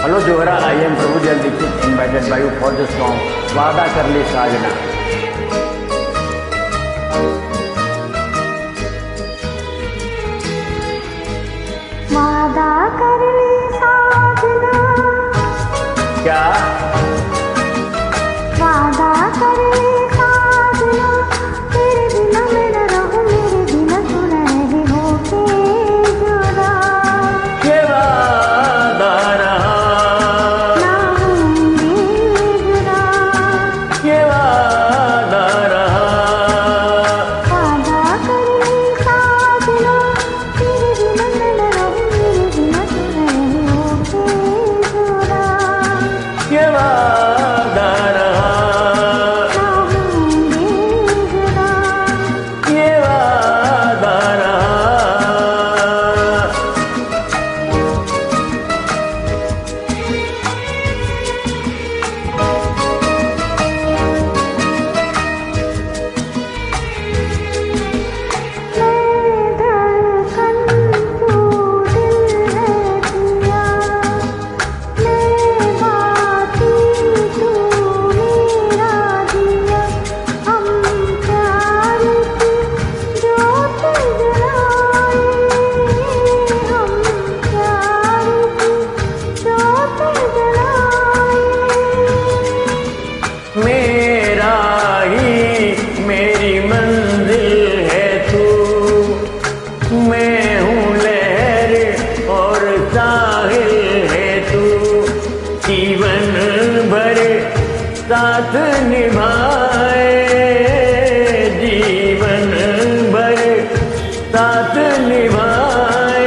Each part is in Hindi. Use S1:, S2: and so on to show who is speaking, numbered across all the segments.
S1: Hello Zohra, I am Prabhudev Dixit invited by you for this song वादा कर ली साजना।
S2: वादा कर ली साजना,
S1: क्या
S2: वादा कर ली साजना, तेरे बिना मैं न रहूं, मेरे बिना तू नहीं होके जुदा।
S1: ये वादा रहा
S2: ना होंगे जुदा,
S1: ये वादा रहा।
S2: वादा कर ली साजना, तेरे बिना मैं न रहूं, मेरे बिना तू नहीं होके जुदा।
S1: ये वादा रहा,
S2: ना होंगे जुदा,
S1: ये वादा रहा।
S2: मैं धड़कन तू दिल है पिया, मैं बाती तू मेरा दिया। हम प्यार की जोत जलाए, हम प्यार की जोत जलाए।
S1: मेरा ही मेरी मंजिल है तू, मैं हूँ लहर और साहिल है तू। जीवन भर साथ निभाए, जीवन भर साथ निभाए।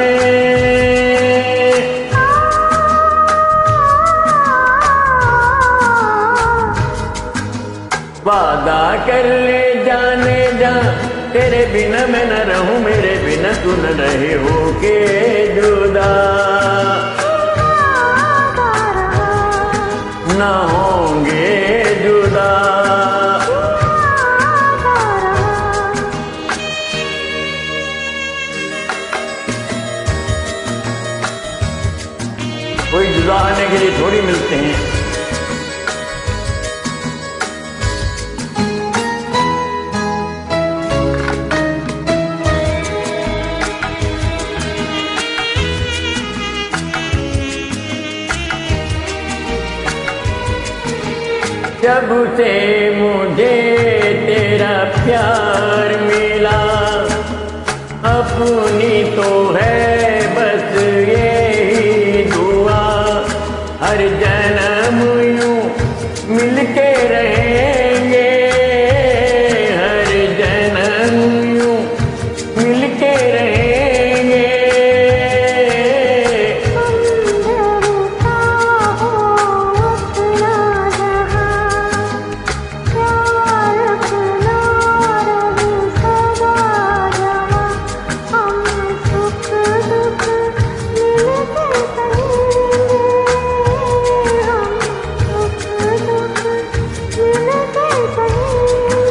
S1: वादा कर ले जाने जा, तेरे बिना मैं न रहूं, मेरे बिना तू न रहे होके जुदा। ना होंगे जुदा, कोई जुदा आने के लिए थोड़ी मिलते हैं। जब से मुझे तेरा प्यार मिला, अपनी तो है बस यही दुआ। हर जन्म यूं मिलके रहेंगे, हर जन्म यूं मिलके रहेंगे।
S2: अंधरता हो अपना जहां, प्यार अपना रहे सदा जहां। हम सुख दुख मिलके सहेंगे, हम सुख दुख मिलके सहेंगे।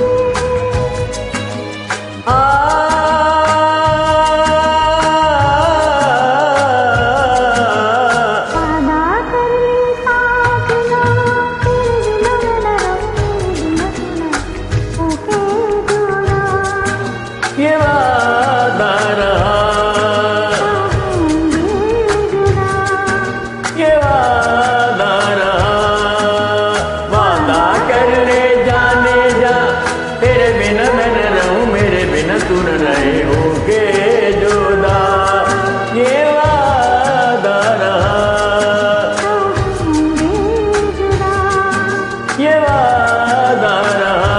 S2: वादा कर ली साजना, तेरे बिना मैं न रहूं, मेरे बिना तू नहीं होके जुदा।
S1: ये वादा रहा,
S2: ना होंगे जुदा,
S1: ये वादा रहा। वादा कर ले जाने जा, तेरे बिना मैं न रहूं, मेरे बिना तू न रहे होके जुदा। ये वादा रहा,
S2: ना होंगे जुदा।
S1: ये वादा रहा।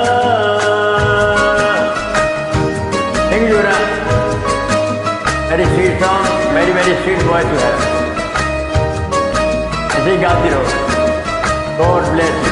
S1: Thank you Zohra, very sweet song, very very sweet voice you have. ऐसे ही गाती रहो। God bless you.